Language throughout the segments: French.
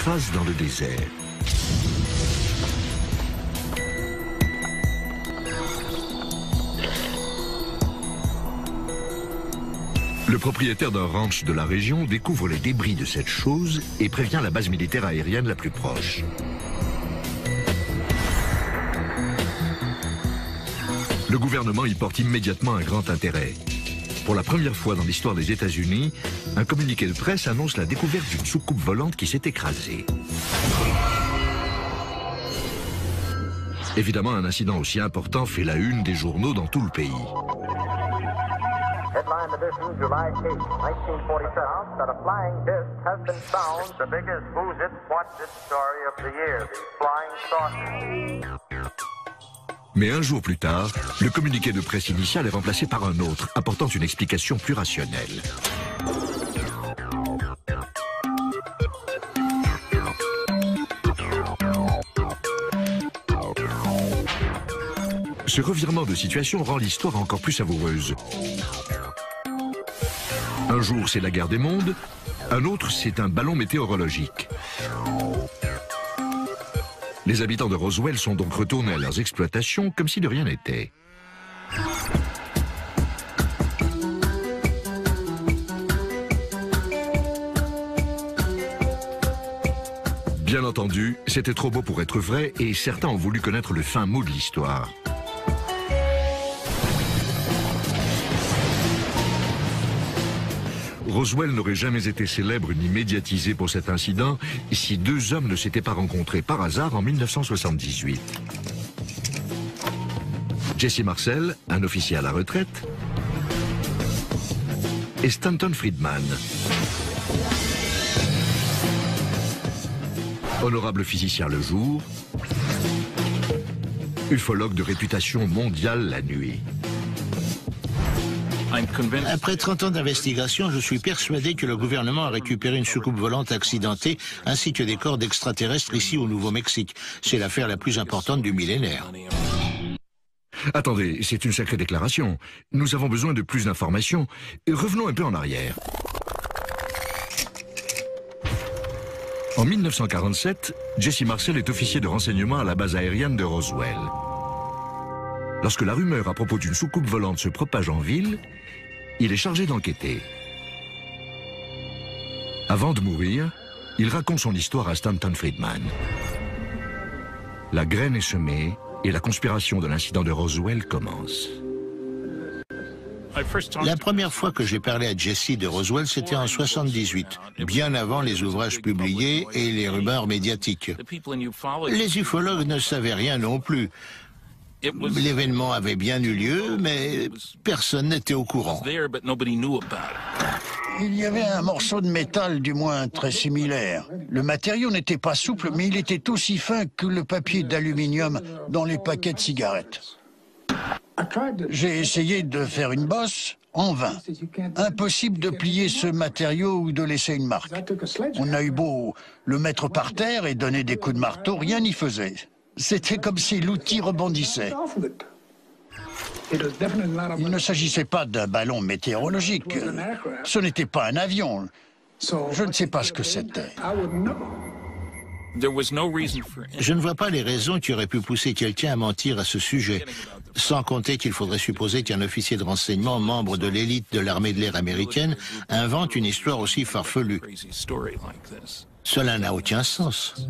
s'écrase dans le désert. Le propriétaire d'un ranch de la région découvre les débris de cette chose et prévient la base militaire aérienne la plus proche. Le gouvernement y porte immédiatement un grand intérêt. Pour la première fois dans l'histoire des États-Unis, un communiqué de presse annonce la découverte d'une soucoupe volante qui s'est écrasée. Évidemment, un incident aussi important fait la une des journaux dans tout le pays. Headline edition, July 8, 1947, that a flying disc has been found, the biggest Who's It, What's It story of the year, the flying saucer. Mais un jour plus tard, le communiqué de presse initial est remplacé par un autre, apportant une explication plus rationnelle. Ce revirement de situation rend l'histoire encore plus savoureuse. Un jour, c'est la guerre des mondes, un autre, c'est un ballon météorologique. Les habitants de Roswell sont donc retournés à leurs exploitations comme si de rien n'était. Bien entendu, c'était trop beau pour être vrai et certains ont voulu connaître le fin mot de l'histoire. Roswell n'aurait jamais été célèbre ni médiatisé pour cet incident si deux hommes ne s'étaient pas rencontrés par hasard en 1978. Jesse Marcel, un officier à la retraite, et Stanton Friedman, honorable physicien le jour, ufologue de réputation mondiale la nuit. Après 30 ans d'investigation, je suis persuadé que le gouvernement a récupéré une soucoupe volante accidentée ainsi que des corps d'extraterrestres ici au Nouveau-Mexique. C'est l'affaire la plus importante du millénaire. Attendez, c'est une sacrée déclaration. Nous avons besoin de plus d'informations. Revenons un peu en arrière. En 1947, Jesse Marcel est officier de renseignement à la base aérienne de Roswell. Lorsque la rumeur à propos d'une soucoupe volante se propage en ville, il est chargé d'enquêter. Avant de mourir, il raconte son histoire à Stanton Friedman. La graine est semée et la conspiration de l'incident de Roswell commence. La première fois que j'ai parlé à Jesse de Roswell, c'était en 78, bien avant les ouvrages publiés et les rumeurs médiatiques. Les ufologues ne savaient rien non plus. L'événement avait bien eu lieu, mais personne n'était au courant. Il y avait un morceau de métal, du moins très similaire. Le matériau n'était pas souple, mais il était aussi fin que le papier d'aluminium dans les paquets de cigarettes. J'ai essayé de faire une bosse, en vain. Impossible de plier ce matériau ou de laisser une marque. On a eu beau le mettre par terre et donner des coups de marteau, rien n'y faisait. C'était comme si l'outil rebondissait. Il ne s'agissait pas d'un ballon météorologique. Ce n'était pas un avion. Je ne sais pas ce que c'était. Je ne vois pas les raisons qui auraient pu pousser quelqu'un à mentir à ce sujet. Sans compter qu'il faudrait supposer qu'un officier de renseignement, membre de l'élite de l'armée de l'air américaine, invente une histoire aussi farfelue. Cela n'a aucun sens.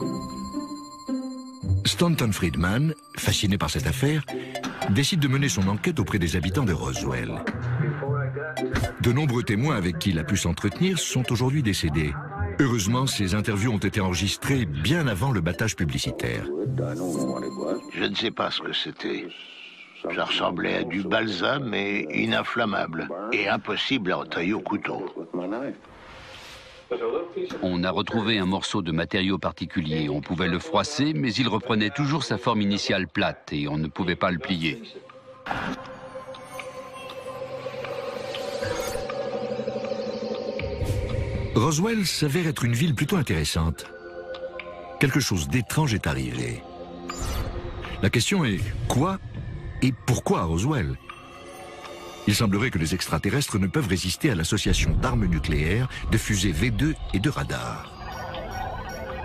Stanton Friedman, fasciné par cette affaire, décide de mener son enquête auprès des habitants de Roswell. De nombreux témoins avec qui il a pu s'entretenir sont aujourd'hui décédés. Heureusement, ces interviews ont été enregistrées bien avant le battage publicitaire. Je ne sais pas ce que c'était. Ça ressemblait à du balsam, mais ininflammable, et impossible à entailler au couteau. On a retrouvé un morceau de matériau particulier. On pouvait le froisser, mais il reprenait toujours sa forme initiale plate et on ne pouvait pas le plier. Roswell s'avère être une ville plutôt intéressante. Quelque chose d'étrange est arrivé. La question est quoi et pourquoi à Roswell ? Il semblerait que les extraterrestres ne peuvent résister à l'association d'armes nucléaires, de fusées V2 et de radars.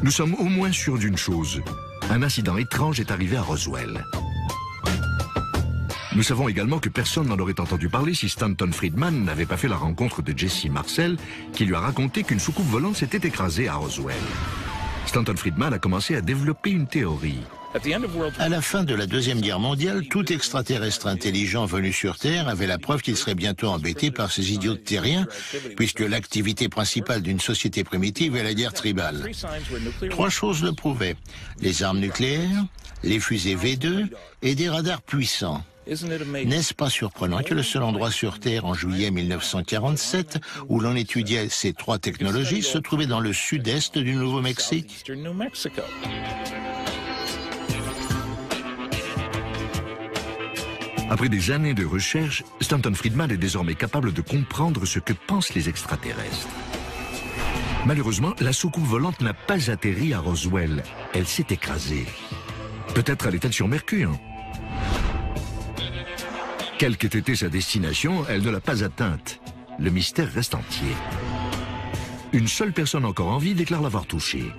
Nous sommes au moins sûrs d'une chose. Un incident étrange est arrivé à Roswell. Nous savons également que personne n'en aurait entendu parler si Stanton Friedman n'avait pas fait la rencontre de Jesse Marcel, qui lui a raconté qu'une soucoupe volante s'était écrasée à Roswell. Stanton Friedman a commencé à développer une théorie. À la fin de la Deuxième Guerre mondiale, tout extraterrestre intelligent venu sur Terre avait la preuve qu'il serait bientôt embêté par ces idiots terriens, puisque l'activité principale d'une société primitive est la guerre tribale. 3 choses le prouvaient: les armes nucléaires, les fusées V2 et des radars puissants. N'est-ce pas surprenant que le seul endroit sur Terre en juillet 1947 où l'on étudiait ces 3 technologies se trouvait dans le sud-est du Nouveau-Mexique? Après des années de recherche, Stanton Friedman est désormais capable de comprendre ce que pensent les extraterrestres. Malheureusement, la soucoupe volante n'a pas atterri à Roswell. Elle s'est écrasée. Peut-être allait-elle sur Mercure. Quelle qu'ait été sa destination, elle ne l'a pas atteinte. Le mystère reste entier. Une seule personne encore en vie déclare l'avoir touchée.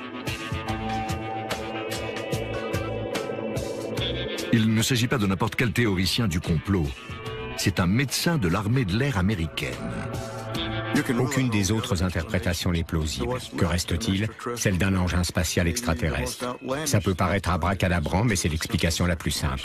Il ne s'agit pas de n'importe quel théoricien du complot. C'est un médecin de l'armée de l'air américaine. Aucune des autres interprétations n'est plausible. Que reste-t-il? Celle d'un engin spatial extraterrestre. Ça peut paraître abracadabrant, mais c'est l'explication la plus simple.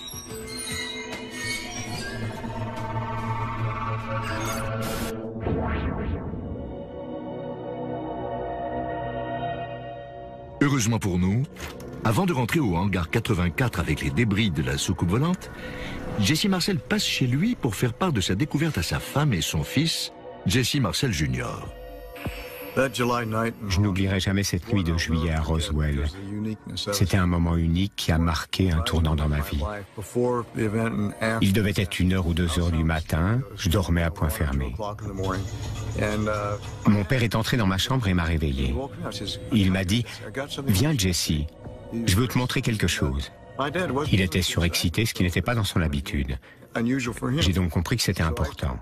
Heureusement pour nous, avant de rentrer au hangar 84 avec les débris de la soucoupe volante, Jesse Marcel passe chez lui pour faire part de sa découverte à sa femme et son fils, Jesse Marcel Jr. Je n'oublierai jamais cette nuit de juillet à Roswell. C'était un moment unique qui a marqué un tournant dans ma vie. Il devait être 1h ou 2h du matin, je dormais à point fermé. Mon père est entré dans ma chambre et m'a réveillé. Il m'a dit « Viens Jesse, je veux te montrer quelque chose ». Il était surexcité, ce qui n'était pas dans son habitude. J'ai donc compris que c'était important.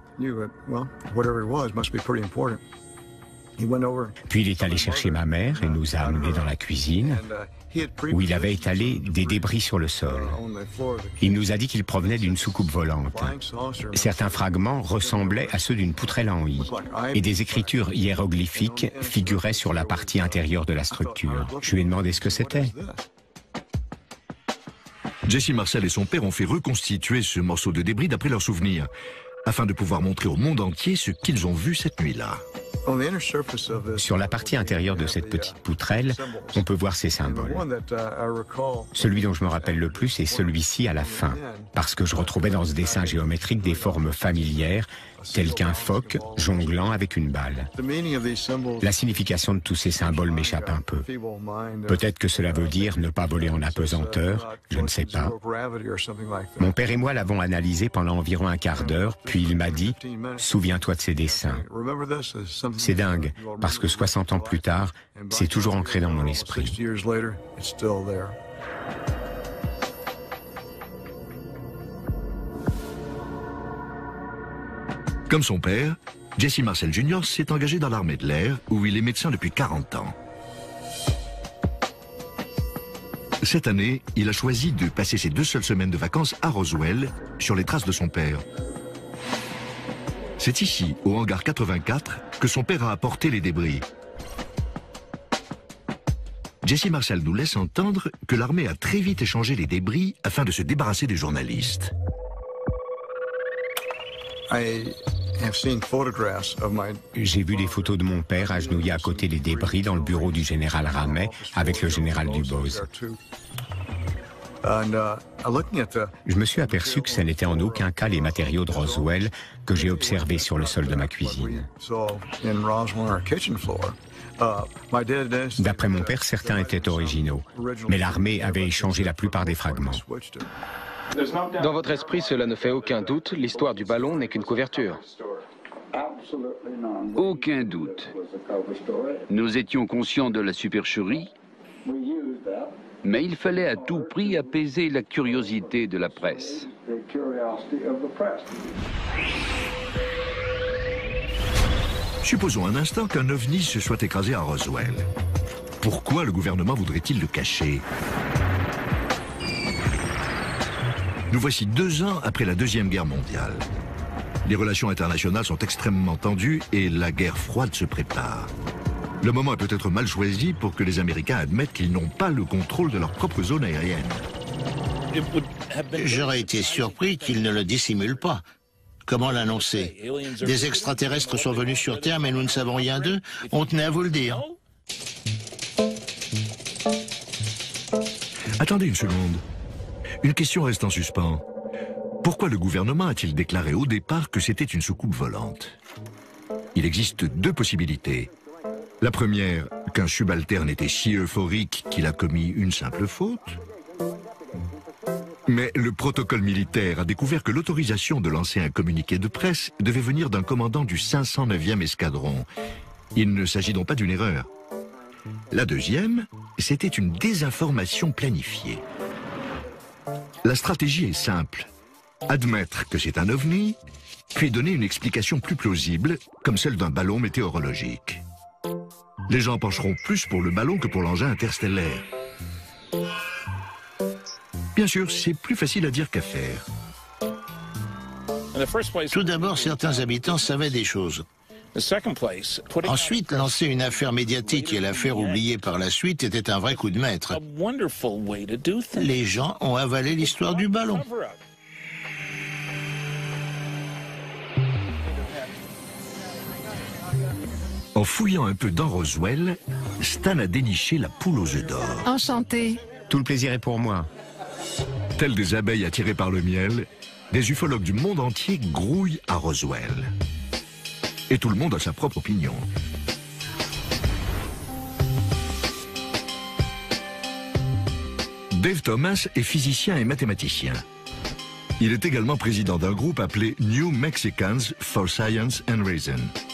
Puis il est allé chercher ma mère et nous a amenés dans la cuisine, où il avait étalé des débris sur le sol. Il nous a dit qu'ils provenaient d'une soucoupe volante. Certains fragments ressemblaient à ceux d'une poutrelle en I, et des écritures hiéroglyphiques figuraient sur la partie intérieure de la structure. Je lui ai demandé ce que c'était. Jesse Marcel et son père ont fait reconstituer ce morceau de débris d'après leurs souvenirs, afin de pouvoir montrer au monde entier ce qu'ils ont vu cette nuit-là. Sur la partie intérieure de cette petite poutrelle, on peut voir ces symboles. Celui dont je me rappelle le plus est celui-ci à la fin, parce que je retrouvais dans ce dessin géométrique des formes familières, telles qu'un phoque jonglant avec une balle. La signification de tous ces symboles m'échappe un peu. Peut-être que cela veut dire ne pas voler en apesanteur, je ne sais pas. Mon père et moi l'avons analysé pendant environ un quart d'heure, puis il m'a dit « Souviens-toi de ces dessins ». C'est dingue, parce que 60 ans plus tard, c'est toujours ancré dans mon esprit. Comme son père, Jesse Marcel Jr. s'est engagé dans l'armée de l'air, où il est médecin depuis 40 ans. Cette année, il a choisi de passer ses 2 seules semaines de vacances à Roswell, sur les traces de son père. C'est ici, au hangar 84, que son père a apporté les débris. Jesse Marcel nous laisse entendre que l'armée a très vite échangé les débris afin de se débarrasser des journalistes. J'ai vu des photos de mon père agenouillé à côté des débris dans le bureau du général Ramey avec le général Dubose. Je me suis aperçu que ce n'était en aucun cas les matériaux de Roswell que j'ai observés sur le sol de ma cuisine. D'après mon père, certains étaient originaux, mais l'armée avait échangé la plupart des fragments. Dans votre esprit, cela ne fait aucun doute, l'histoire du ballon n'est qu'une couverture. Aucun doute. Nous étions conscients de la supercherie, mais il fallait à tout prix apaiser la curiosité de la presse. Supposons un instant qu'un ovni se soit écrasé à Roswell. Pourquoi le gouvernement voudrait-il le cacher? Nous voici 2 ans après la Deuxième Guerre mondiale. Les relations internationales sont extrêmement tendues et la guerre froide se prépare. Le moment est peut-être mal choisi pour que les Américains admettent qu'ils n'ont pas le contrôle de leur propre zone aérienne. J'aurais été surpris qu'ils ne le dissimulent pas. Comment l'annoncer? Des extraterrestres sont venus sur Terre, mais nous ne savons rien d'eux. On tenait à vous le dire. Attendez une seconde. Une question reste en suspens. Pourquoi le gouvernement a-t-il déclaré au départ que c'était une soucoupe volante? Il existe 2 possibilités. La première, qu'un subalterne était si euphorique qu'il a commis une simple faute. Mais le protocole militaire a découvert que l'autorisation de lancer un communiqué de presse devait venir d'un commandant du 509e escadron. Il ne s'agit donc pas d'une erreur. La deuxième, c'était une désinformation planifiée. La stratégie est simple. Admettre que c'est un ovni, puis donner une explication plus plausible, comme celle d'un ballon météorologique. Les gens pencheront plus pour le ballon que pour l'engin interstellaire. Bien sûr, c'est plus facile à dire qu'à faire. Tout d'abord, certains habitants savaient des choses. Ensuite, lancer une affaire médiatique et la faire oublier par la suite était un vrai coup de maître. Les gens ont avalé l'histoire du ballon. En fouillant un peu dans Roswell, Stan a déniché la poule aux œufs d'or. Enchanté. Tout le plaisir est pour moi. Tels des abeilles attirées par le miel, des ufologues du monde entier grouillent à Roswell. Et tout le monde a sa propre opinion. Dave Thomas est physicien et mathématicien. Il est également président d'un groupe appelé New Mexicans for Science and Reason.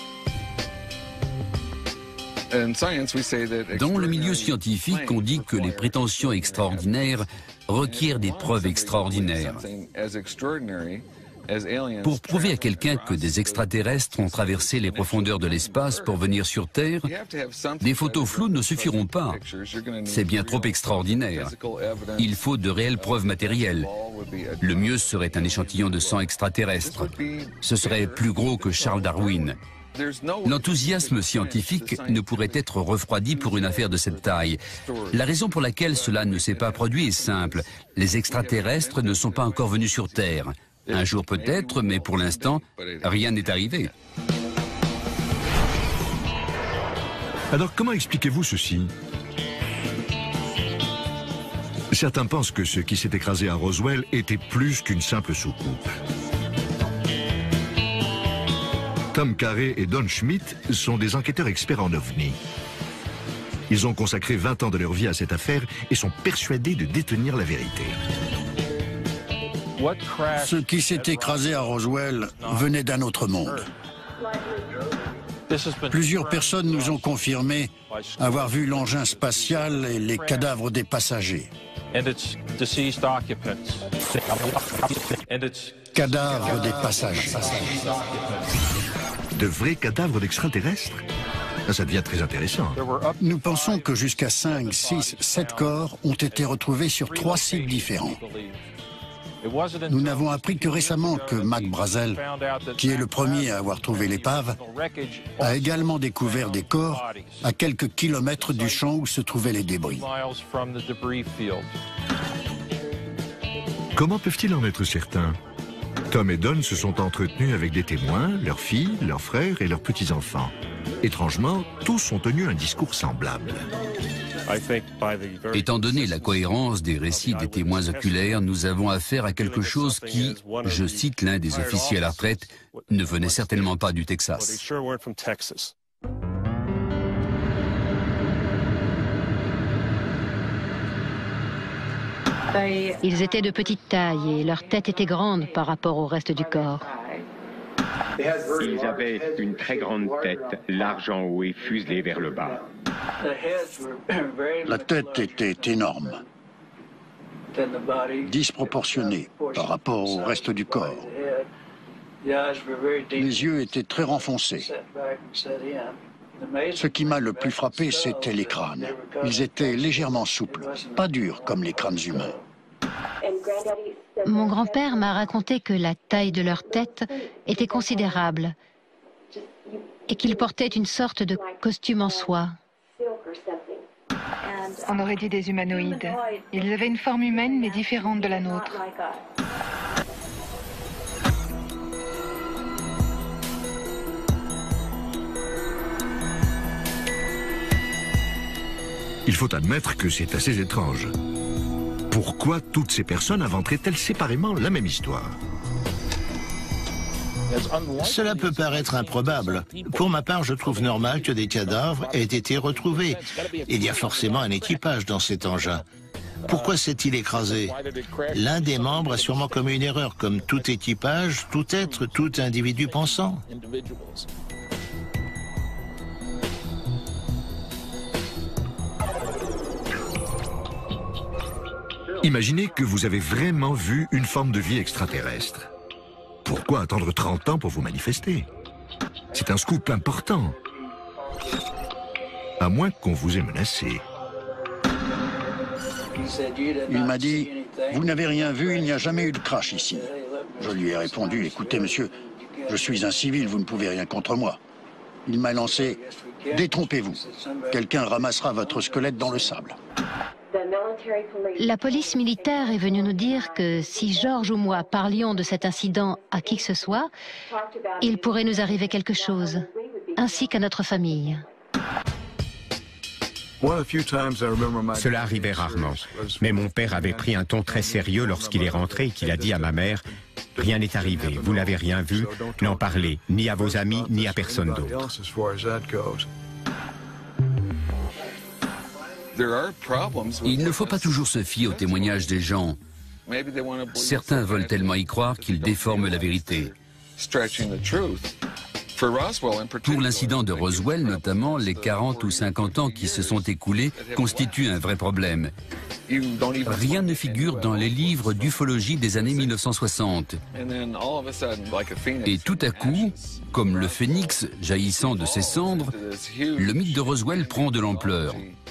Dans le milieu scientifique, on dit que les prétentions extraordinaires requièrent des preuves extraordinaires. Pour prouver à quelqu'un que des extraterrestres ont traversé les profondeurs de l'espace pour venir sur Terre, des photos floues ne suffiront pas. C'est bien trop extraordinaire. Il faut de réelles preuves matérielles. Le mieux serait un échantillon de sang extraterrestre. Ce serait plus gros que Charles Darwin. L'enthousiasme scientifique ne pourrait être refroidi pour une affaire de cette taille. La raison pour laquelle cela ne s'est pas produit est simple. Les extraterrestres ne sont pas encore venus sur Terre. Un jour peut-être, mais pour l'instant, rien n'est arrivé. Alors comment expliquez-vous ceci? Certains pensent que ce qui s'est écrasé à Roswell était plus qu'une simple soucoupe. Tom Carey et Don Schmitt sont des enquêteurs experts en ovnis. Ils ont consacré 20 ans de leur vie à cette affaire et sont persuadés de détenir la vérité. Ce qui s'est écrasé à Roswell venait d'un autre monde. Plusieurs personnes nous ont confirmé avoir vu l'engin spatial et les cadavres des passagers. Cadavres des passagers. De vrais cadavres d'extraterrestres? Ça devient très intéressant. Nous pensons que jusqu'à 5, 6, 7 corps ont été retrouvés sur 3 sites différents. Nous n'avons appris que récemment que Mac Brazel, qui est le premier à avoir trouvé l'épave, a également découvert des corps à quelques kilomètres du champ où se trouvaient les débris. Comment peuvent-ils en être certains? Tom et Don se sont entretenus avec des témoins, leurs filles, leurs frères et leurs petits-enfants. Étrangement, tous ont tenu un discours semblable. Étant donné la cohérence des récits des témoins oculaires, nous avons affaire à quelque chose qui, je cite l'un des officiers à la retraite, ne venait certainement pas du Texas. Ils étaient de petite taille et leur tête était grande par rapport au reste du corps. Ils avaient une très grande tête, large en haut et fuselée vers le bas. La tête était énorme, disproportionnée par rapport au reste du corps. Les yeux étaient très renfoncés. Ce qui m'a le plus frappé, c'était les crânes. Ils étaient légèrement souples, pas durs comme les crânes humains. Mon grand-père m'a raconté que la taille de leur tête était considérable et qu'ils portaient une sorte de costume en soie. On aurait dit des humanoïdes. Ils avaient une forme humaine mais différente de la nôtre. Il faut admettre que c'est assez étrange. Pourquoi toutes ces personnes inventeraient-elles séparément la même histoire? Cela peut paraître improbable. Pour ma part, je trouve normal que des cadavres aient été retrouvés. Il y a forcément un équipage dans cet engin. Pourquoi s'est-il écrasé? L'un des membres a sûrement commis une erreur, comme tout équipage, tout être, tout individu pensant. Imaginez que vous avez vraiment vu une forme de vie extraterrestre. Pourquoi attendre 30 ans pour vous manifester? C'est un scoop important. À moins qu'on vous ait menacé. Il m'a dit, vous n'avez rien vu, il n'y a jamais eu de crash ici. Je lui ai répondu, écoutez monsieur, je suis un civil, vous ne pouvez rien contre moi. Il m'a lancé, détrompez-vous, quelqu'un ramassera votre squelette dans le sable. La police militaire est venue nous dire que si Georges ou moi parlions de cet incident à qui que ce soit, il pourrait nous arriver quelque chose, ainsi qu'à notre famille. Cela arrivait rarement, mais mon père avait pris un ton très sérieux lorsqu'il est rentré et qu'il a dit à ma mère « Rien n'est arrivé, vous n'avez rien vu, n'en parlez ni à vos amis ni à personne d'autre. » Il ne faut pas toujours se fier aux témoignages des gens. Certains veulent tellement y croire qu'ils déforment la vérité. Pour l'incident de Roswell, notamment, les 40 ou 50 ans qui se sont écoulés constituent un vrai problème. Rien ne figure dans les livres d'ufologie des années 1960. Et tout à coup, comme le phénix jaillissant de ses cendres, le mythe de Roswell prend de l'ampleur.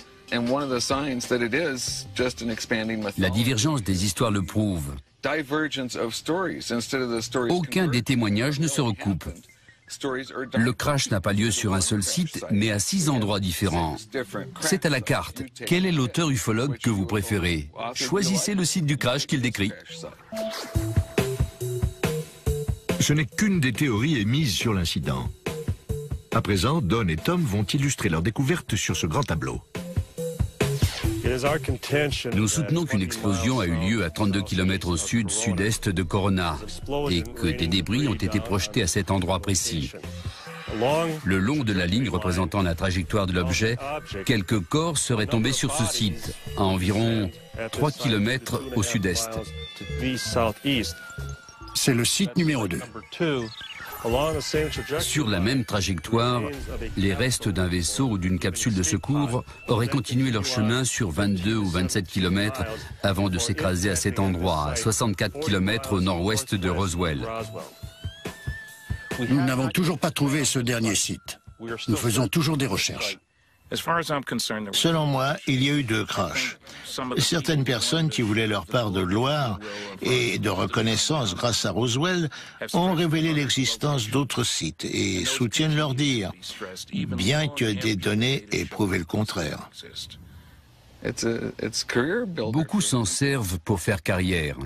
La divergence des histoires le prouve. Aucun des témoignages ne se recoupe. Le crash n'a pas lieu sur un seul site, mais à 6 endroits différents. C'est à la carte. Quel est l'auteur ufologue que vous préférez? Choisissez le site du crash qu'il décrit. Ce n'est qu'une des théories émises sur l'incident. À présent, Don et Tom vont illustrer leur découverte sur ce grand tableau. Nous soutenons qu'une explosion a eu lieu à 32 km au sud-sud-est de Corona et que des débris ont été projetés à cet endroit précis. Le long de la ligne représentant la trajectoire de l'objet, quelques corps seraient tombés sur ce site, à environ 3 km au sud-est. C'est le site numéro 2. Sur la même trajectoire, les restes d'un vaisseau ou d'une capsule de secours auraient continué leur chemin sur 22 ou 27 km avant de s'écraser à cet endroit, à 64 km au nord-ouest de Roswell. Nous n'avons toujours pas trouvé ce dernier site. Nous faisons toujours des recherches. Selon moi, il y a eu 2 crashs. Certaines personnes qui voulaient leur part de gloire et de reconnaissance grâce à Roswell ont révélé l'existence d'autres sites et soutiennent leur dire, bien que des données aient prouvé le contraire. Beaucoup s'en servent pour faire carrière,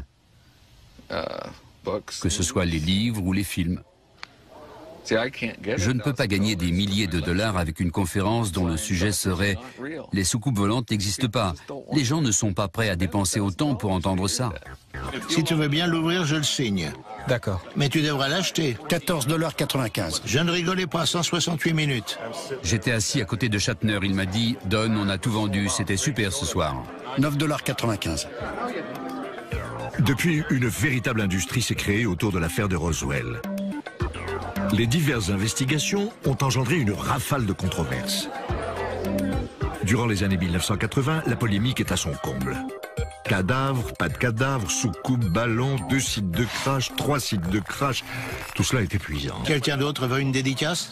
que ce soit les livres ou les films. Je ne peux pas gagner des milliers de dollars avec une conférence dont le sujet serait « Les soucoupes volantes n'existent pas ». Les gens ne sont pas prêts à dépenser autant pour entendre ça. Si tu veux bien l'ouvrir, je le signe. D'accord. Mais tu devras l'acheter. 14,95 $. Je ne rigolais pas, 168 minutes. J'étais assis à côté de Shatner. Il m'a dit « Don, on a tout vendu, c'était super ce soir ». 9,95 $. Depuis, une véritable industrie s'est créée autour de l'affaire de Roswell. Les diverses investigations ont engendré une rafale de controverses. Durant les années 1980, la polémique est à son comble. Cadavres, pas de cadavres, soucoupe, ballon, 2 sites de crash, 3 sites de crash. Tout cela est épuisant. Quelqu'un d'autre veut une dédicace?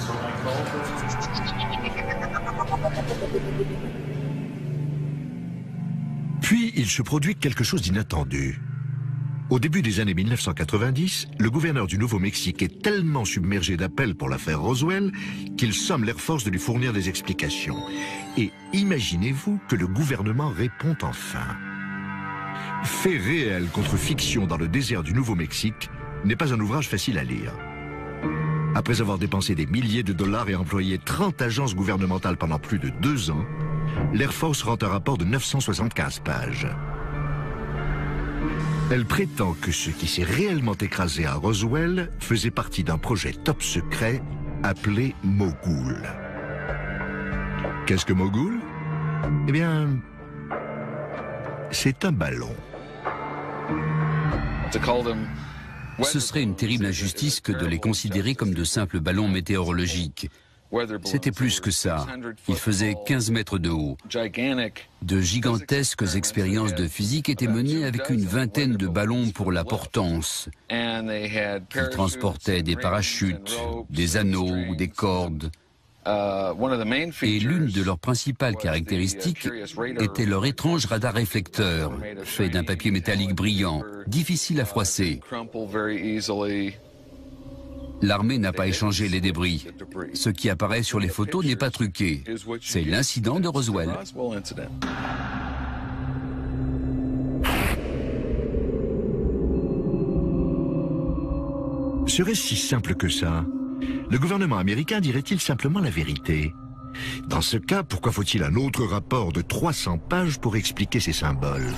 Puis, il se produit quelque chose d'inattendu. Au début des années 1990, le gouverneur du Nouveau-Mexique est tellement submergé d'appels pour l'affaire Roswell qu'il somme l'Air Force de lui fournir des explications. Et imaginez-vous que le gouvernement répond enfin. Fait réel contre fiction dans le désert du Nouveau-Mexique n'est pas un ouvrage facile à lire. Après avoir dépensé des milliers de dollars et employé 30 agences gouvernementales pendant plus de 2 ans, l'Air Force rend un rapport de 975 pages. Elle prétend que ce qui s'est réellement écrasé à Roswell faisait partie d'un projet top secret appelé Mogul. Qu'est-ce que Mogul? Eh bien, c'est un ballon. Ce serait une terrible injustice que de les considérer comme de simples ballons météorologiques. C'était plus que ça. Il faisait 15 mètres de haut. De gigantesques expériences de physique étaient menées avec une vingtaine de ballons pour la portance. Ils transportaient des parachutes, des anneaux, des cordes. Et l'une de leurs principales caractéristiques était leur étrange radar réflecteur, fait d'un papier métallique brillant, difficile à froisser. L'armée n'a pas échangé les débris. Ce qui apparaît sur les photos n'est pas truqué. C'est l'incident de Roswell. Serait-ce si simple que ça? Le gouvernement américain dirait-il simplement la vérité? Dans ce cas, pourquoi faut-il un autre rapport de 300 pages pour expliquer ces symboles?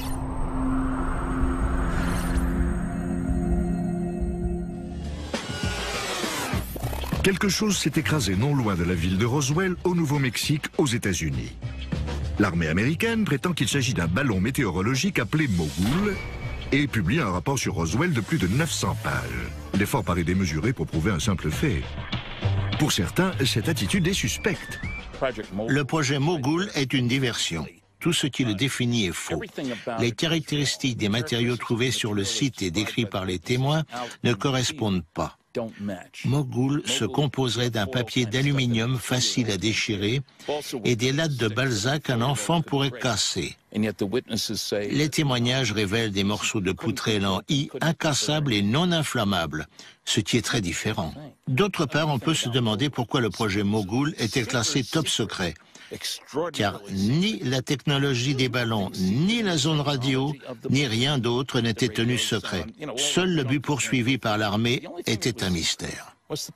Quelque chose s'est écrasé non loin de la ville de Roswell, au Nouveau-Mexique, aux États-Unis. L'armée américaine prétend qu'il s'agit d'un ballon météorologique appelé Mogul et publie un rapport sur Roswell de plus de 900 pages. L'effort paraît démesuré pour prouver un simple fait. Pour certains, cette attitude est suspecte. Le projet Mogul est une diversion. Tout ce qui le définit est faux. Les caractéristiques des matériaux trouvés sur le site et décrits par les témoins ne correspondent pas. Mogul se composerait d'un papier d'aluminium facile à déchirer et des lattes de Balzac qu'un enfant pourrait casser. Les témoignages révèlent des morceaux de poutrelle en I incassables et non inflammables, ce qui est très différent. D'autre part, on peut se demander pourquoi le projet Mogul était classé top secret. Car ni la technologie des ballons, ni la zone radio, ni rien d'autre n'était tenu secret. Seul le but poursuivi par l'armée était un mystère.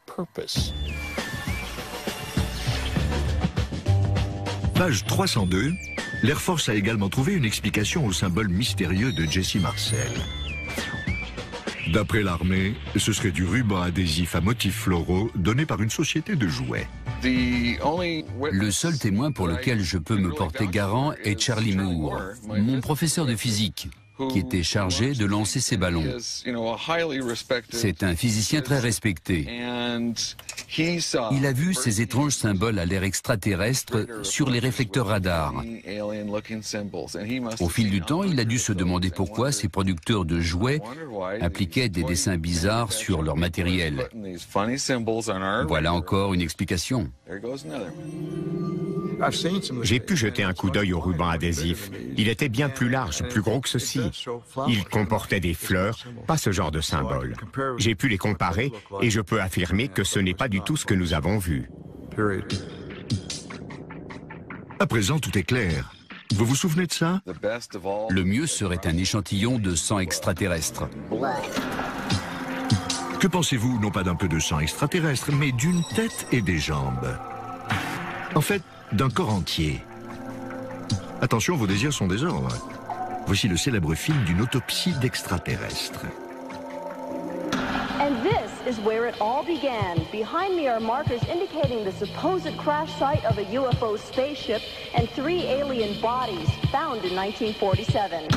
Page 302, l'Air Force a également trouvé une explication au symbole mystérieux de Jesse Marcel. D'après l'armée, ce serait du ruban adhésif à motifs floraux donné par une société de jouets. Le seul témoin pour lequel je peux me porter garant est Charlie Moore, mon professeur de physique, qui était chargé de lancer ces ballons. C'est un physicien très respecté. Il a vu ces étranges symboles à l'air extraterrestre sur les réflecteurs radars. Au fil du temps, il a dû se demander pourquoi ces producteurs de jouets appliquaient des dessins bizarres sur leur matériel. Voilà encore une explication. J'ai pu jeter un coup d'œil au ruban adhésif. Il était bien plus large, plus gros que ceci. Il comportait des fleurs, pas ce genre de symbole. J'ai pu les comparer et je peux affirmer que ce n'est pas du tout ce que nous avons vu. À présent, tout est clair. Vous vous souvenez de ça? Le mieux serait un échantillon de sang extraterrestre. Que pensez-vous, non pas d'un peu de sang extraterrestre, mais d'une tête et des jambes? En fait, d'un corps entier. Attention, vos désirs sont des ordres. Voici le célèbre film d'une autopsie d'extraterrestres. And this is where it all began. Behind me are markers indicating the supposed crash site of a UFO spaceship and 3 alien bodies found in 1947.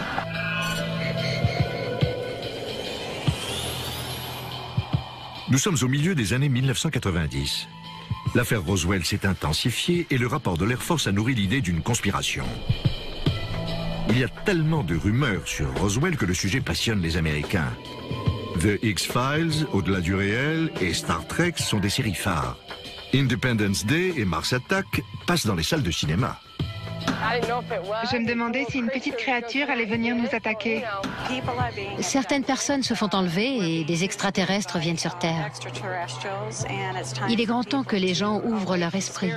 Nous sommes au milieu des années 1990. L'affaire Roswell s'est intensifiée et le rapport de l'Air Force a nourri l'idée d'une conspiration. Il y a tellement de rumeurs sur Roswell que le sujet passionne les Américains. The X-Files, Au-delà du réel, et Star Trek sont des séries phares. Independence Day et Mars Attack passent dans les salles de cinéma. Je me demandais si une petite créature allait venir nous attaquer. Certaines personnes se font enlever et des extraterrestres viennent sur Terre. Il est grand temps que les gens ouvrent leur esprit.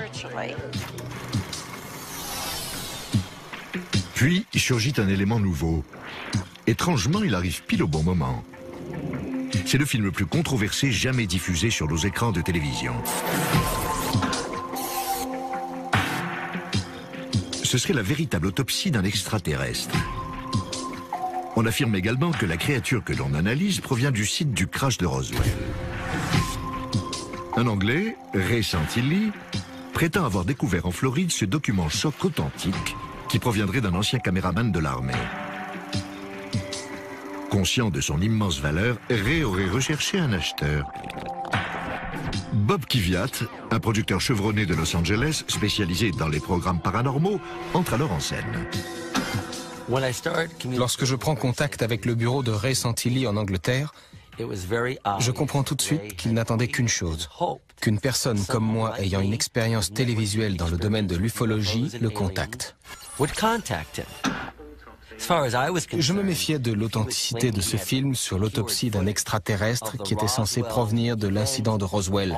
Puis surgit un élément nouveau. Étrangement, il arrive pile au bon moment. C'est le film le plus controversé jamais diffusé sur nos écrans de télévision. Ce serait la véritable autopsie d'un extraterrestre. On affirme également que la créature que l'on analyse provient du site du crash de Roswell. Un Anglais, Ray Santilli, prétend avoir découvert en Floride ce document choc authentique qui proviendrait d'un ancien caméraman de l'armée. Conscient de son immense valeur, Ray aurait recherché un acheteur. Bob Kiviat, un producteur chevronné de Los Angeles, spécialisé dans les programmes paranormaux, entre alors en scène. Lorsque je prends contact avec le bureau de Ray Santilli en Angleterre, je comprends tout de suite qu'il n'attendait qu'une chose, qu'une personne comme moi ayant une expérience télévisuelle dans le domaine de l'ufologie le contacte. Je me méfiais de l'authenticité de ce film sur l'autopsie d'un extraterrestre qui était censé provenir de l'incident de Roswell.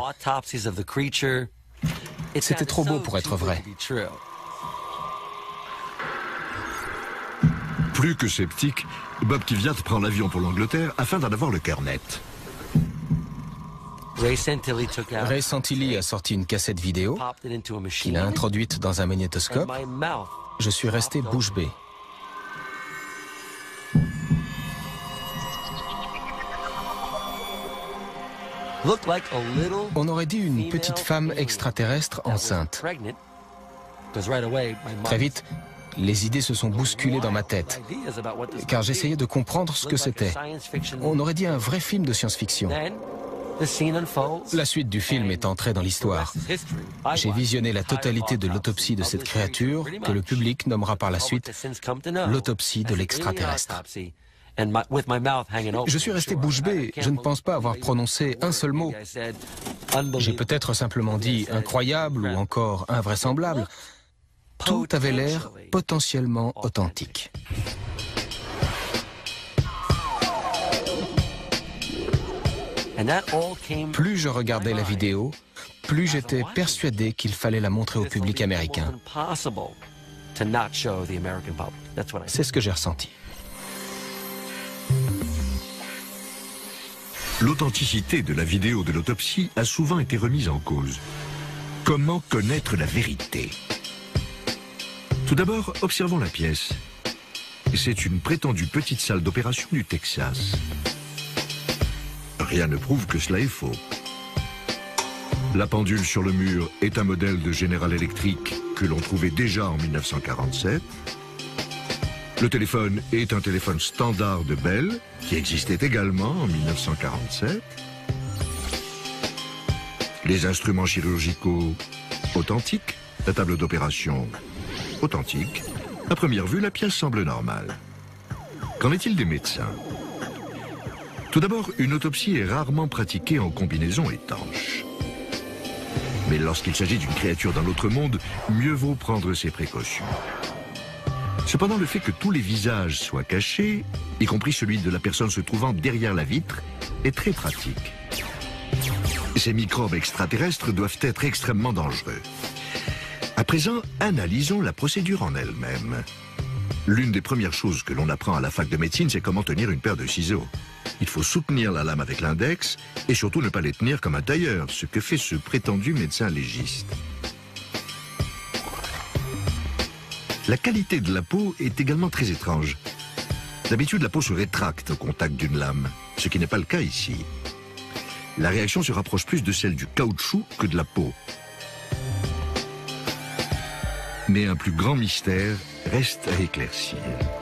C'était trop beau pour être vrai. Plus que sceptique, Bob Kiviat prend l'avion pour l'Angleterre afin d'en avoir le cœur net. Ray Santilli a sorti une cassette vidéo qu'il a introduite dans un magnétoscope. Je suis resté bouche bée. On aurait dit une petite femme extraterrestre enceinte. Très vite, les idées se sont bousculées dans ma tête, car j'essayais de comprendre ce que c'était. On aurait dit un vrai film de science-fiction. La suite du film est entrée dans l'histoire. J'ai visionné la totalité de l'autopsie de cette créature, que le public nommera par la suite l'autopsie de l'extraterrestre. Je suis resté bouche bée, je ne pense pas avoir prononcé un seul mot. J'ai peut-être simplement dit incroyable ou encore invraisemblable. Tout avait l'air potentiellement authentique. Plus je regardais la vidéo, plus j'étais persuadé qu'il fallait la montrer au public américain. C'est ce que j'ai ressenti. L'authenticité de la vidéo de l'autopsie a souvent été remise en cause. Comment connaître la vérité? Tout d'abord, observons la pièce. C'est une prétendue petite salle d'opération du Texas. Rien ne prouve que cela est faux. La pendule sur le mur est un modèle de General Electric que l'on trouvait déjà en 1947. Le téléphone est un téléphone standard de Bell, qui existait également en 1947. Les instruments chirurgicaux, authentiques. La table d'opération, authentique. À première vue, la pièce semble normale. Qu'en est-il des médecins? Tout d'abord, une autopsie est rarement pratiquée en combinaison étanche. Mais lorsqu'il s'agit d'une créature d'un autre monde, mieux vaut prendre ses précautions. Cependant, le fait que tous les visages soient cachés, y compris celui de la personne se trouvant derrière la vitre, est très pratique. Ces microbes extraterrestres doivent être extrêmement dangereux. À présent, analysons la procédure en elle-même. L'une des premières choses que l'on apprend à la fac de médecine, c'est comment tenir une paire de ciseaux. Il faut soutenir la lame avec l'index et surtout ne pas les tenir comme un tailleur, ce que fait ce prétendu médecin légiste. La qualité de la peau est également très étrange. D'habitude, la peau se rétracte au contact d'une lame, ce qui n'est pas le cas ici. La réaction se rapproche plus de celle du caoutchouc que de la peau. Mais un plus grand mystère reste à éclaircir.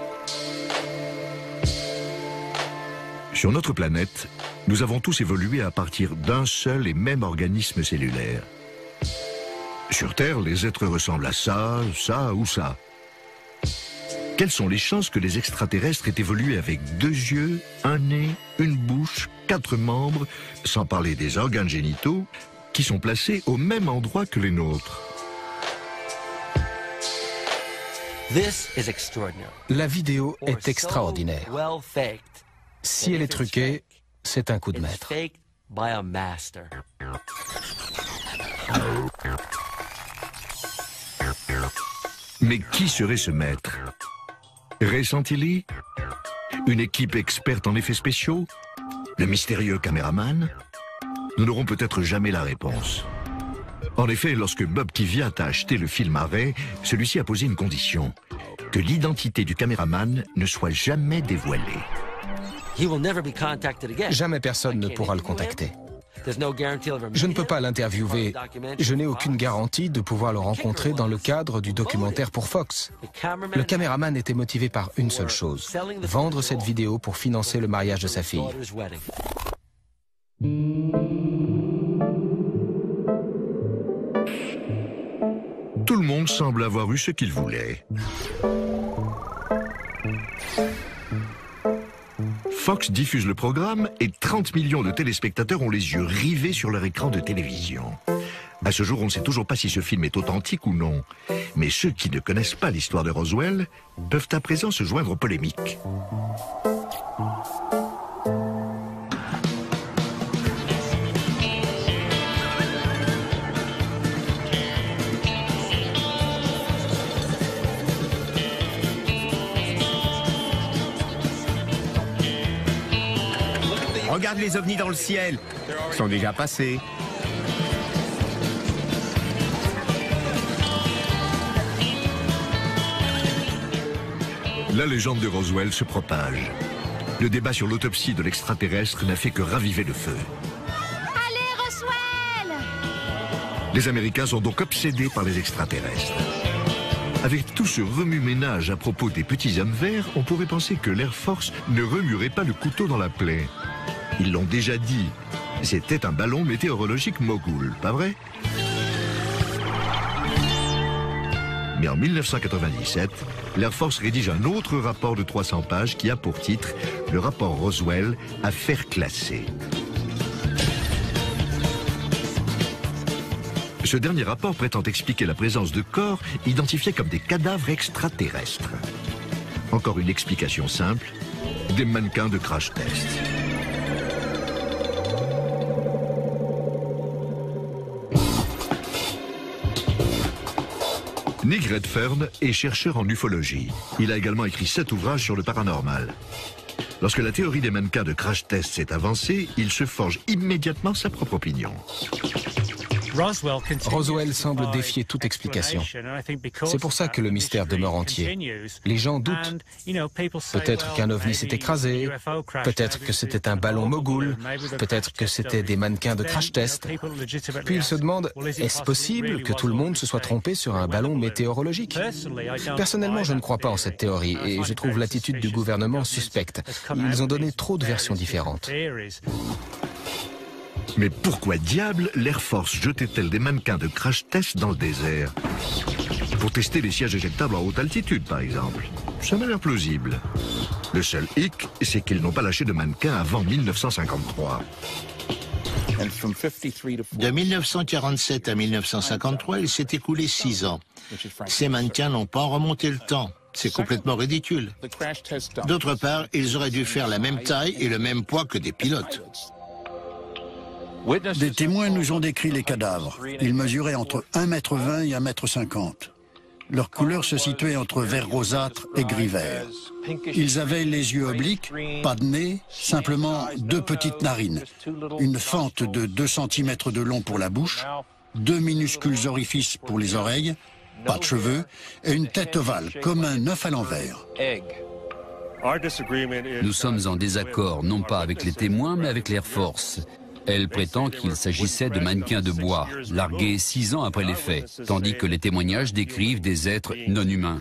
Sur notre planète, nous avons tous évolué à partir d'un seul et même organisme cellulaire. Sur Terre, les êtres ressemblent à ça, ça ou ça. Quelles sont les chances que les extraterrestres aient évolué avec 2 yeux, un nez, une bouche, 4 membres, sans parler des organes génitaux, qui sont placés au même endroit que les nôtres? La vidéo est extraordinaire. Si elle est truquée, c'est un coup de maître. Mais qui serait ce maître? Ray Santilli? Une équipe experte en effets spéciaux? Le mystérieux caméraman? Nous n'aurons peut-être jamais la réponse. En effet, lorsque Bob Kvyat a acheté le film à Ray, celui-ci a posé une condition: que l'identité du caméraman ne soit jamais dévoilée. Jamais personne ne pourra le contacter. Je ne peux pas l'interviewer. Je n'ai aucune garantie de pouvoir le rencontrer dans le cadre du documentaire pour Fox. Le caméraman était motivé par une seule chose: vendre cette vidéo pour financer le mariage de sa fille. Tout le monde semble avoir eu ce qu'il voulait. Fox diffuse le programme et 30 millions de téléspectateurs ont les yeux rivés sur leur écran de télévision. À ce jour, on ne sait toujours pas si ce film est authentique ou non. Mais ceux qui ne connaissent pas l'histoire de Roswell peuvent à présent se joindre aux polémiques. Regarde les ovnis dans le ciel. Ils sont déjà passés. La légende de Roswell se propage. Le débat sur l'autopsie de l'extraterrestre n'a fait que raviver le feu. Allez, Roswell! Les Américains sont donc obsédés par les extraterrestres. Avec tout ce remue-ménage à propos des petits hommes verts, on pourrait penser que l'Air Force ne remuerait pas le couteau dans la plaie. Ils l'ont déjà dit, c'était un ballon météorologique mogul, pas vrai? Mais en 1997, l'Air Force rédige un autre rapport de 300 pages qui a pour titre « Le rapport Roswell, affaire classée ». Ce dernier rapport prétend expliquer la présence de corps identifiés comme des cadavres extraterrestres. Encore une explication simple, des mannequins de crash test. Nick Redfern est chercheur en ufologie. Il a également écrit 7 ouvrages sur le paranormal. Lorsque la théorie des mannequins de crash test s'est avancée, il se forge immédiatement sa propre opinion. Roswell semble défier toute explication. C'est pour ça que le mystère demeure entier. Les gens doutent. Peut-être qu'un ovni s'est écrasé, peut-être que c'était un ballon mogul, peut-être que c'était des mannequins de crash test. Puis ils se demandent, est-ce possible que tout le monde se soit trompé sur un ballon météorologique? Personnellement, je ne crois pas en cette théorie et je trouve l'attitude du gouvernement suspecte. Ils ont donné trop de versions différentes. Mais pourquoi diable l'Air Force jetait-elle des mannequins de crash test dans le désert? Pour tester les sièges éjectables en haute altitude, par exemple. Ça m'a l'air plausible. Le seul hic, c'est qu'ils n'ont pas lâché de mannequins avant 1953. De 1947 à 1953, il s'est écoulé 6 ans. Ces mannequins n'ont pas remonté le temps. C'est complètement ridicule. D'autre part, ils auraient dû faire la même taille et le même poids que des pilotes. Des témoins nous ont décrit les cadavres. Ils mesuraient entre 1,20 m et 1,50 m. Leur couleur se situait entre vert rosâtre et gris vert. Ils avaient les yeux obliques, pas de nez, simplement 2 petites narines, une fente de 2 cm de long pour la bouche, 2 minuscules orifices pour les oreilles, pas de cheveux, et une tête ovale, comme un œuf à l'envers. Nous sommes en désaccord, non pas avec les témoins, mais avec l'Air Force. Elle prétend qu'il s'agissait de mannequins de bois, largués 6 ans après les faits, tandis que les témoignages décrivent des êtres non humains.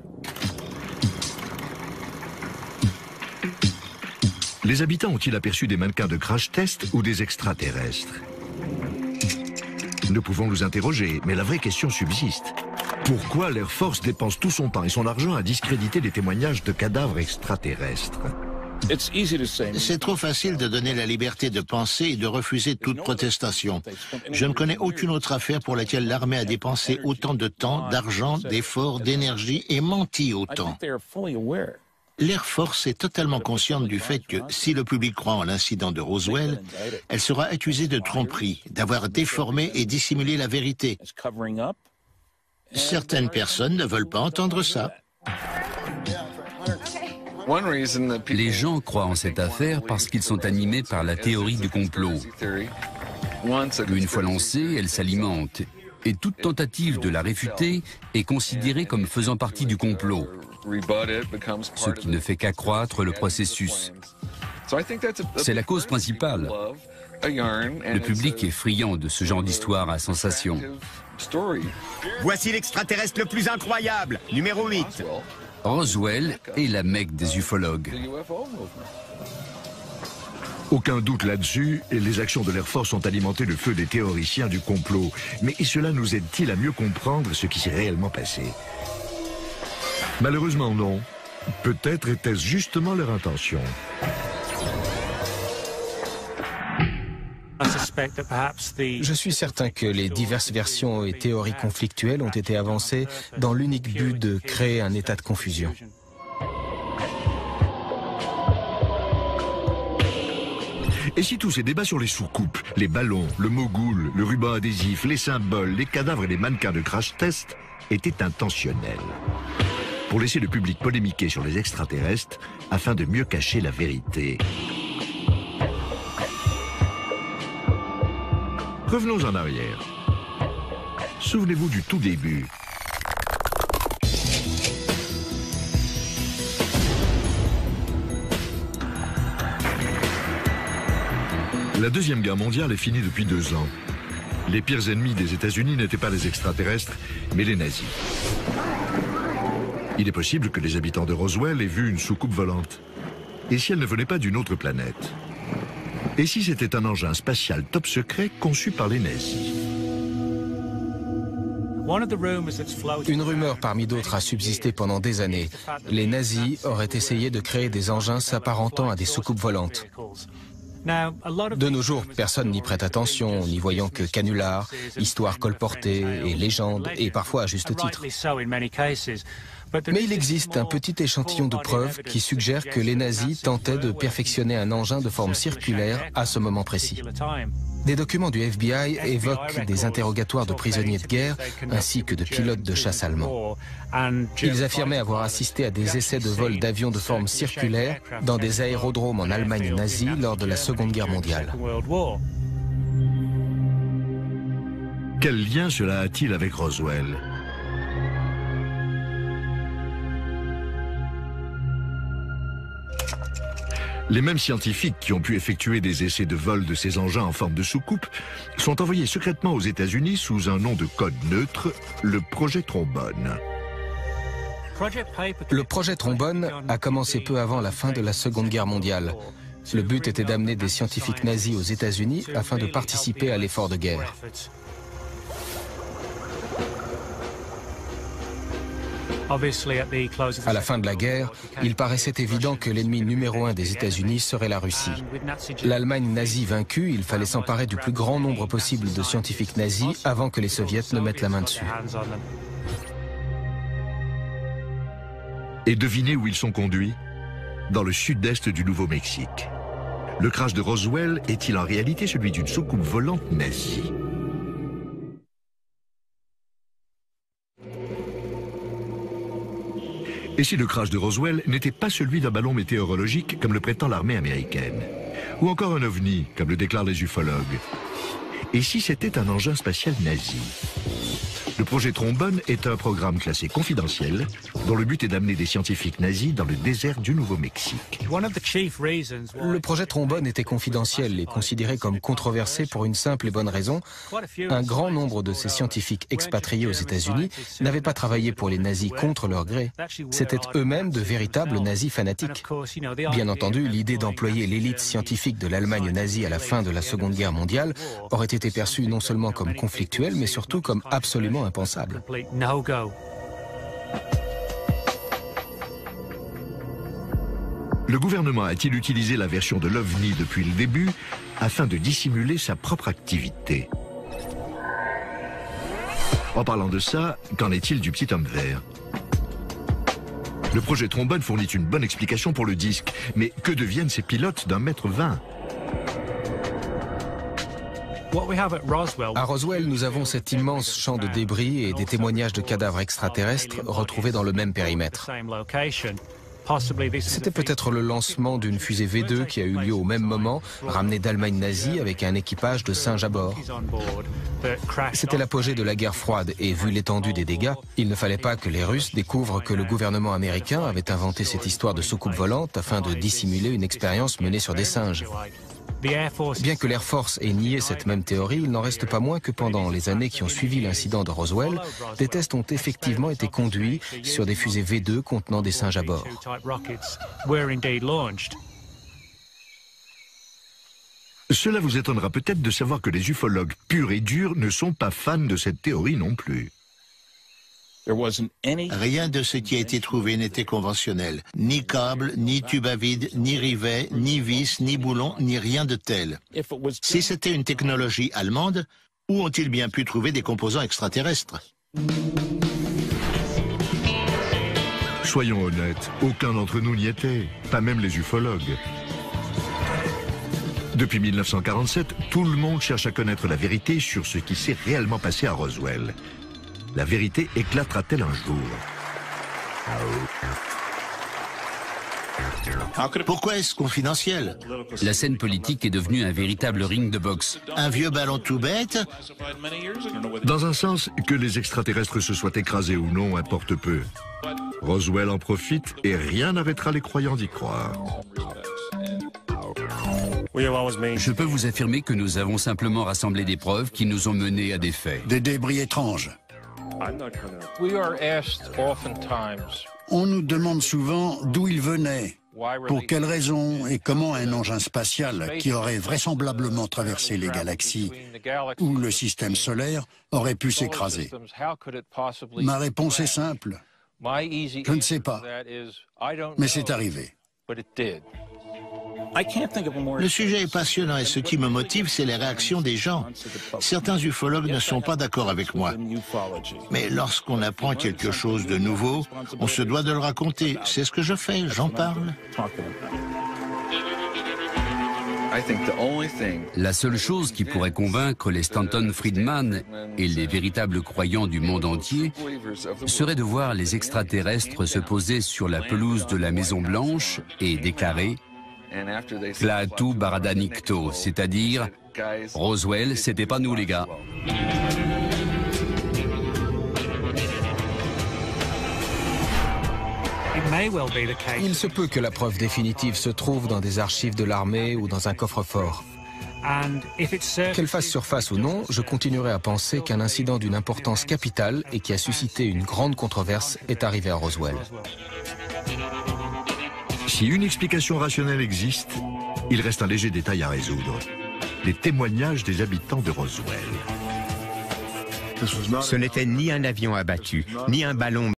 Les habitants ont-ils aperçu des mannequins de crash test ou des extraterrestres? Nous pouvons nous interroger, mais la vraie question subsiste. Pourquoi l'Air Force dépense tout son temps et son argent à discréditer les témoignages de cadavres extraterrestres? C'est trop facile de donner la liberté de penser et de refuser toute protestation. Je ne connais aucune autre affaire pour laquelle l'armée a dépensé autant de temps, d'argent, d'efforts, d'énergie et menti autant. L'Air Force est totalement consciente du fait que, si le public croit en l'incident de Roswell, elle sera accusée de tromperie, d'avoir déformé et dissimulé la vérité. Certaines personnes ne veulent pas entendre ça. Les gens croient en cette affaire parce qu'ils sont animés par la théorie du complot. Une fois lancée, elle s'alimente. Et toute tentative de la réfuter est considérée comme faisant partie du complot, ce qui ne fait qu'accroître le processus. C'est la cause principale. Le public est friand de ce genre d'histoire à sensation. Voici l'extraterrestre le plus incroyable, numéro 8. Roswell est la Mecque des ufologues. Aucun doute là-dessus, et les actions de l'Air Force ont alimenté le feu des théoriciens du complot. Mais cela nous aide-t-il à mieux comprendre ce qui s'est réellement passé? Malheureusement non. Peut-être était-ce justement leur intention. Je suis certain que les diverses versions et théories conflictuelles ont été avancées dans l'unique but de créer un état de confusion. Et si tous ces débats sur les soucoupes, les ballons, le mogul, le ruban adhésif, les symboles, les cadavres et les mannequins de crash test étaient intentionnels? Pour laisser le public polémiquer sur les extraterrestres afin de mieux cacher la vérité. Revenons en arrière. Souvenez-vous du tout début. La Deuxième Guerre mondiale est finie depuis 2 ans. Les pires ennemis des États-Unis n'étaient pas les extraterrestres, mais les nazis. Il est possible que les habitants de Roswell aient vu une soucoupe volante. Et si elle ne venait pas d'une autre planète? Et si c'était un engin spatial top secret conçu par les nazis? Une rumeur parmi d'autres a subsisté pendant des années. Les nazis auraient essayé de créer des engins s'apparentant à des soucoupes volantes. De nos jours, personne n'y prête attention, n'y voyant que canulars, histoires colportées et légendes, et parfois à juste titre. Mais il existe un petit échantillon de preuves qui suggère que les nazis tentaient de perfectionner un engin de forme circulaire à ce moment précis. Des documents du FBI évoquent des interrogatoires de prisonniers de guerre ainsi que de pilotes de chasse allemands. Ils affirmaient avoir assisté à des essais de vol d'avions de forme circulaire dans des aérodromes en Allemagne nazie lors de la Seconde Guerre mondiale. Quel lien cela a-t-il avec Roswell? Les mêmes scientifiques qui ont pu effectuer des essais de vol de ces engins en forme de soucoupe sont envoyés secrètement aux États-Unis sous un nom de code neutre, le projet Trombone. Le projet Trombone a commencé peu avant la fin de la Seconde Guerre mondiale. Le but était d'amener des scientifiques nazis aux États-Unis afin de participer à l'effort de guerre. À la fin de la guerre, il paraissait évident que l'ennemi numéro 1 des États-Unis serait la Russie. L'Allemagne nazie vaincue, il fallait s'emparer du plus grand nombre possible de scientifiques nazis avant que les soviets ne mettent la main dessus. Et devinez où ils sont conduits? Dans le sud-est du Nouveau-Mexique. Le crash de Roswell est-il en réalité celui d'une soucoupe volante nazie? Et si le crash de Roswell n'était pas celui d'un ballon météorologique comme le prétend l'armée américaine? Ou encore un ovni, comme le déclarent les ufologues? Et si c'était un engin spatial nazi? Le projet Trombone est un programme classé confidentiel dont le but est d'amener des scientifiques nazis dans le désert du Nouveau-Mexique. Le projet Trombone était confidentiel et considéré comme controversé pour une simple et bonne raison. Un grand nombre de ces scientifiques expatriés aux États-Unis n'avaient pas travaillé pour les nazis contre leur gré. C'étaient eux-mêmes de véritables nazis fanatiques. Bien entendu, l'idée d'employer l'élite scientifique de l'Allemagne nazie à la fin de la Seconde Guerre mondiale aurait été perçue non seulement comme conflictuelle, mais surtout comme absolument impensable. Le gouvernement a-t-il utilisé la version de l'OVNI depuis le début afin de dissimuler sa propre activité? En parlant de ça, qu'en est-il du petit homme vert? Le projet Trombone fournit une bonne explication pour le disque, mais que deviennent ces pilotes d'1,20 m? À Roswell, nous avons cet immense champ de débris et des témoignages de cadavres extraterrestres retrouvés dans le même périmètre. C'était peut-être le lancement d'une fusée V2 qui a eu lieu au même moment, ramenée d'Allemagne nazie avec un équipage de singes à bord. C'était l'apogée de la guerre froide et vu l'étendue des dégâts, il ne fallait pas que les Russes découvrent que le gouvernement américain avait inventé cette histoire de soucoupe volante afin de dissimuler une expérience menée sur des singes. Bien que l'Air Force ait nié cette même théorie, il n'en reste pas moins que pendant les années qui ont suivi l'incident de Roswell, des tests ont effectivement été conduits sur des fusées V2 contenant des singes à bord. Cela vous étonnera peut-être de savoir que les ufologues purs et durs ne sont pas fans de cette théorie non plus. Rien de ce qui a été trouvé n'était conventionnel. Ni câble, ni tube à vide, ni rivet, ni vis, ni boulon, ni rien de tel. Si c'était une technologie allemande, où ont-ils bien pu trouver des composants extraterrestres? Soyons honnêtes, aucun d'entre nous n'y était, pas même les ufologues. Depuis 1947, tout le monde cherche à connaître la vérité sur ce qui s'est réellement passé à Roswell. La vérité éclatera-t-elle un jour? Pourquoi est-ce confidentiel? La scène politique est devenue un véritable ring de boxe. Un vieux ballon tout bête? Dans un sens, que les extraterrestres se soient écrasés ou non importe peu. Roswell en profite et rien n'arrêtera les croyants d'y croire. Je peux vous affirmer que nous avons simplement rassemblé des preuves qui nous ont menés à des faits. Des débris étranges. On nous demande souvent d'où ils venaient, pour quelles raisons et comment un engin spatial qui aurait vraisemblablement traversé les galaxies ou le système solaire aurait pu s'écraser. Ma réponse est simple. Je ne sais pas, mais c'est arrivé. Le sujet est passionnant et ce qui me motive, c'est les réactions des gens. Certains ufologues ne sont pas d'accord avec moi. Mais lorsqu'on apprend quelque chose de nouveau, on se doit de le raconter. C'est ce que je fais, j'en parle. La seule chose qui pourrait convaincre les Stanton Friedman et les véritables croyants du monde entier serait de voir les extraterrestres se poser sur la pelouse de la Maison Blanche et déclarer Klaatu Barada Nikto, c'est-à-dire Roswell, c'était pas nous les gars. Il se peut que la preuve définitive se trouve dans des archives de l'armée ou dans un coffre-fort. Qu'elle fasse surface ou non, je continuerai à penser qu'un incident d'une importance capitale et qui a suscité une grande controverse est arrivé à Roswell. Si une explication rationnelle existe, il reste un léger détail à résoudre. Les témoignages des habitants de Roswell. Ce n'était ni un avion abattu, ni un ballon